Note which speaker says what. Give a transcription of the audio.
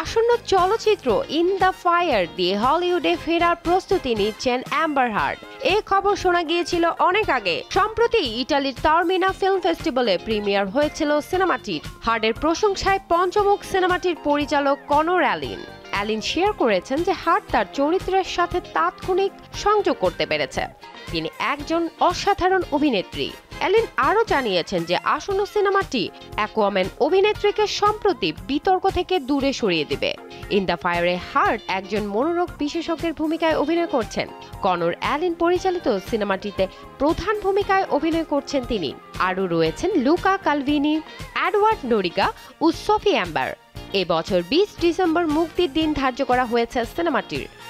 Speaker 1: আসন্ন চলচ্চিত্র in the fire দিয়ে হলিউডে ফেরার প্রস্তুতি নিচ্ছেন অ্যাম্বার হার্ড। এই খবর শোনা গিয়েছিল অনেক আগে। সম্প্রতি ইটালির তারমিনা ফিল্ম ফেস্টিভ্যালে প্রিমিয়ার হয়েছিল সিনেমাটির। হার্ডের প্রশংসায় পঞ্চমুখ সিনেমাটির পরিচালক কনর অ্যালিন শেয়ার করেছেন যে হার্ড তার চরিত্রের সাথে তাৎক্ষণিক সংযোগ করতে পেরেছে। তিনি একজন অসাধারণ অভিনেত্রী। অ্যালিন আরও জানিয়েছেন যে আসন্ন সিনেমাটি অ্যাকুয়াম্যান অভিনেত্রীকে সম্প্রতি বিতর্ক থেকে দূরে সরিয়ে দিবে। ইন দ্য ফায়ারে হার্ড একজন মনোরোগ বিশেষজ্ঞের ভূমিকায় অভিনয় করছেন। কনর অ্যালিন পরিচালিত সিনেমাটিতে প্রধান ভূমিকায় অভিনয় করছেন তিনি। আরও রয়েছেন লুকা কালভিনি, এডওয়ার্ড নোরিগা ও সোফি অ্যাম্বার। এবছর 20 ডিসেম্বর মুক্তির দিন ধার্য করা হয়েছে সিনেমাটির।